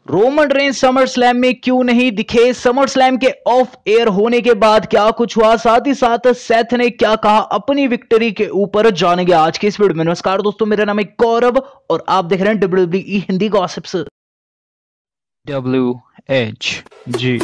Roman Reigns summer slam में क्यों नहीं दिखे? समर स्लैम के ऑफ एयर होने के बाद क्या कुछ हुआ, साथ ही साथ सेथ ने क्या कहा अपनी विक्ट्री के ऊपर, जानेंगे आज के इस वीडियो में। नमस्कार दोस्तों, मेरा नाम है गौरव और आप देख रहे हैं WWE हिंदी गॉसिप्स। WHG।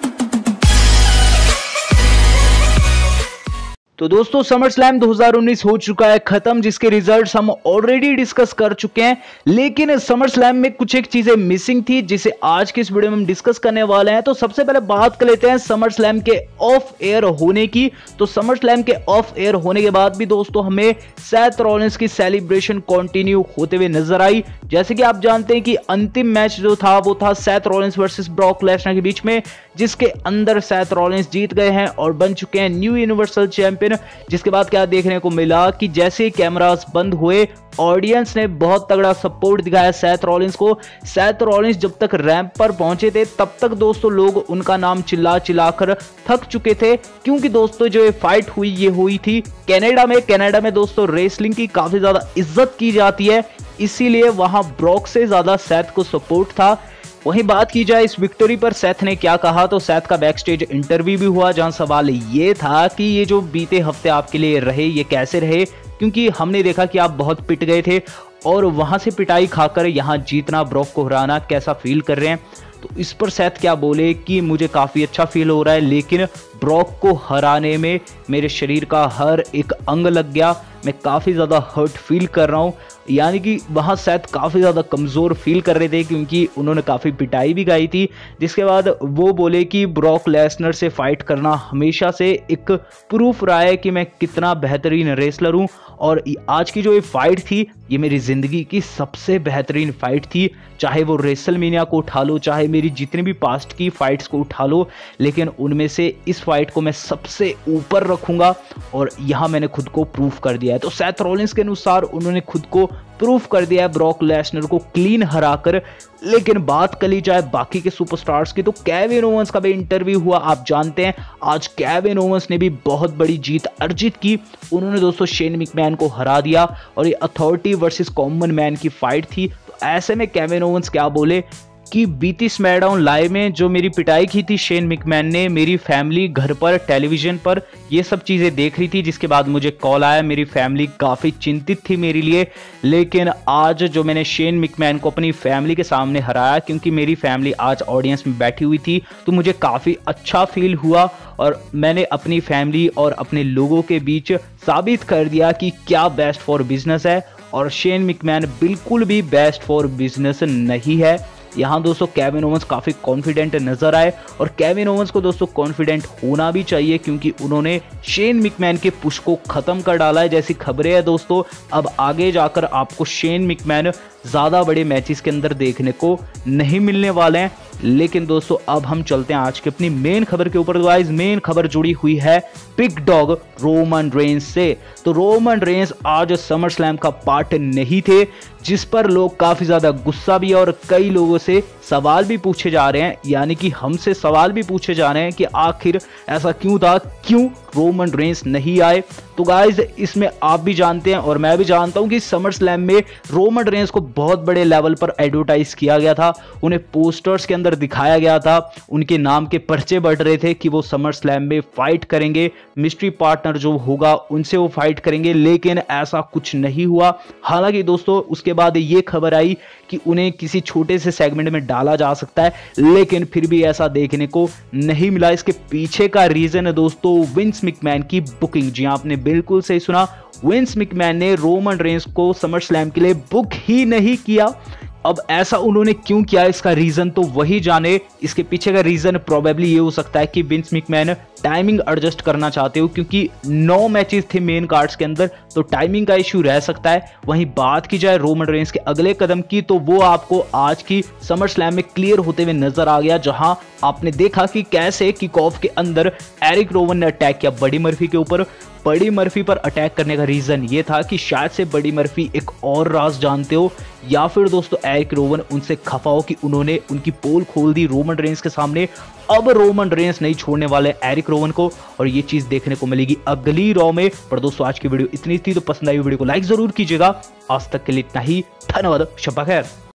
तो दोस्तों समर स्लैम 2019 हो चुका है खत्म, जिसके रिजल्ट्स हम ऑलरेडी डिस्कस कर चुके हैं। लेकिन समर स्लैम में कुछ एक चीजें मिसिंग थी जिसे आज के इस वीडियो में हम डिस्कस करने वाले हैं। तो सबसे पहले बात कर लेते हैं समर स्लैम के ऑफ एयर होने की। तो समर स्लैम के ऑफ एयर होने के बाद भी दोस्तों हमें सेथ रॉलिंस की सेलिब्रेशन कंटिन्यू होते हुए नजर आई। जैसे कि आप जानते हैं कि अंतिम मैच जो था वो था Seth Rollins versus Brock Lesnar के बीच में, जिसके अंदर सेथ रॉलिंस जीत गए हैं और बन चुके हैं न्यू यूनिवर्सल चैंपियन। जिसके बाद क्या देखने को मिला कि जैसे कैमरास बंद हुए, ऑडियंस ने बहुत तगड़ा सपोर्ट दिखाया सेथ रॉलिंस को। सेथ रॉलिंस जब तक रैंप पर पहुंचे थे तब तक दोस्तों लोग उनका नाम चिल्ला चिल्लाकर थक चुके थे, क्योंकि दोस्तों जो ये फाइट हुई ये हुई थी कनाडा में दोस्तों रेसलिंग की काफी ज्यादा इज्जत की जाती है, इसीलिए वहां ब्रॉक से ज्यादा सेथ को सपोर्ट था। वहीं बात की जाए इस विक्ट्री पर सेथ ने क्या कहा, तो सेथ का बैक स्टेज इंटरव्यू भी हुआ, जहां सवाल ये था कि ये जो बीते हफ्ते आपके लिए रहे ये कैसे रहे, क्योंकि हमने देखा कि आप बहुत पिट गए थे और वहां से पिटाई खाकर यहां जीतना, ब्रॉक को हराना, कैसा फील कर रहे हैं। तो इस पर सेथ क्या बोले कि मुझे काफ़ी अच्छा फील हो रहा है, लेकिन ब्रॉक को हराने में मेरे शरीर का हर एक अंग लग गया, मैं काफ़ी ज़्यादा हर्ट फील कर रहा हूँ। यानी कि वहाँ सेथ काफ़ी ज़्यादा कमज़ोर फील कर रहे थे, क्योंकि उन्होंने काफ़ी पिटाई भी गाई थी। जिसके बाद वो बोले कि ब्रॉक लेसनर से फाइट करना हमेशा से एक प्रूफ रहा है कि मैं कितना बेहतरीन रेसलर हूँ, और आज की जो ये फाइट थी ये मेरी ज़िंदगी की सबसे बेहतरीन फाइट थी। चाहे वो रेसलमेनिया को उठा लो, चाहे मेरी जितनी भी पास्ट की फाइट्स को उठा लो, लेकिन उनमें से इस फाइट को मैं सबसे ऊपर रखूंगा और यहाँ मैंने खुद को प्रूफ कर दिया है। तो सेथ रॉलिंस के अनुसार उन्होंने खुद को प्रूफ कर दिया है ब्रॉक लेसनर को क्लीन हराकर। लेकिन बात कर ली जाए बाकी के सुपरस्टार्स की, तो केविन ओवेंस का भी इंटरव्यू हुआ। आप जानते हैं आज केविन ओवेंस ने भी बहुत बड़ी जीत अर्जित की। उन्होंने दोस्तों शेन मैकमैन को हरा दिया और ये अथॉरिटी वर्सेस कॉमन मैन की फाइट थी। तो ऐसे में केविन ओवेंस क्या बोले कि बीती स्मैकडाउन लाइव में जो मेरी पिटाई की थी शेन मैकमैन ने, मेरी फैमिली घर पर टेलीविजन पर ये सब चीज़ें देख रही थी, जिसके बाद मुझे कॉल आया, मेरी फैमिली काफ़ी चिंतित थी मेरे लिए। लेकिन आज जो मैंने शेन मैकमैन को अपनी फैमिली के सामने हराया, क्योंकि मेरी फैमिली आज ऑडियंस में बैठी हुई थी, तो मुझे काफ़ी अच्छा फील हुआ और मैंने अपनी फैमिली और अपने लोगों के बीच साबित कर दिया कि क्या बेस्ट फॉर बिजनेस है, और शेन मैकमैन बिल्कुल भी बेस्ट फॉर बिजनेस नहीं है। यहाँ दोस्तों केविन ओवेंस काफ़ी कॉन्फिडेंट नजर आए, और केविन ओवेंस को दोस्तों कॉन्फिडेंट होना भी चाहिए, क्योंकि उन्होंने शेन मैकमैन के पुश को ख़त्म कर डाला है। जैसी खबरें हैं दोस्तों, अब आगे जाकर आपको शेन मैकमैन ज़्यादा बड़े मैचेस के अंदर देखने को नहीं मिलने वाले हैं। लेकिन दोस्तों अब हम चलते हैं आज की अपनी मेन खबर के ऊपर। गाइस मेन खबर जुड़ी हुई है बिग डॉग रोमन रेंज से। तो रोमन रेंज आज समर स्लैम का पार्ट नहीं थे, जिस पर लोग काफी ज्यादा गुस्सा भी है और कई लोगों से सवाल भी पूछे जा रहे हैं, यानी कि हमसे सवाल भी पूछे जा रहे हैं कि आखिर ऐसा क्यों था, क्यों रोमन रेंज नहीं आए। तो गाइज इसमें आप भी जानते हैं और मैं भी जानता हूं कि समर स्लैम में रोमन रेंज को बहुत बड़े लेवल पर एडवर्टाइज किया गया था, उन्हें पोस्टर्स के अंदर दिखाया गया था, उनके नाम के पर्चे बढ़ रहे थे कि वो समर स्लैम में फाइट करेंगे, मिस्ट्री पार्टनर जो होगा उनसे वो फाइट करेंगे। लेकिन ऐसा कुछ नहीं हुआ। हालांकि दोस्तों उसके बाद ये खबर आई कि उन्हें किसी छोटे से सेगमेंट में डाला जा सकता है, लेकिन फिर भी ऐसा देखने को नहीं मिला। इसके पीछे का रीजन है दोस्तों विंस मैकमैन की बुकिंग। जी आपने बिल्कुल सही सुना, विंस मैकमैन ने रोमन रेंज को समर स्लैम के लिए बुक ही नहीं किया। अब ऐसा उन्होंने क्यों किया, इसका रीजन तो वही जाने। इसके पीछे का रीजन प्रोबेबली ये हो सकता है कि विंस मैकमैन टाइमिंग एडजस्ट करना चाहते हो, क्योंकि 9 मैचेस थे मेन कार्ड्स के अंदर, तो टाइमिंग का इश्यू रह सकता है। वहीं बात की जाए रोमन रेंज के अगले कदम की, तो वो आपको आज की समर स्लैम में क्लियर होते हुए नजर आ गया, जहां आपने देखा कि कैसे किक ऑफ के अंदर एरिक रोवन ने अटैक किया बडी मर्फी के ऊपर। बडी मर्फी पर अटैक करने का रीजन ये था कि शायद से बडी मर्फी एक और राज जानते हो, या फिर दोस्तों एरिक रोवन उनसे खफा हो कि उन्होंने उनकी पोल खोल दी रोमन रेंज के सामने। अब रोमन रेंज नहीं छोड़ने वाले एरिक रोवन को, और ये चीज देखने को मिलेगी अगली रॉ में। पर दोस्तों आज की वीडियो इतनी थी, तो पसंद आई वीडियो को लाइक जरूर कीजिएगा। आज तक के लिए इतना ही, धन्यवाद, शब्बा खैर।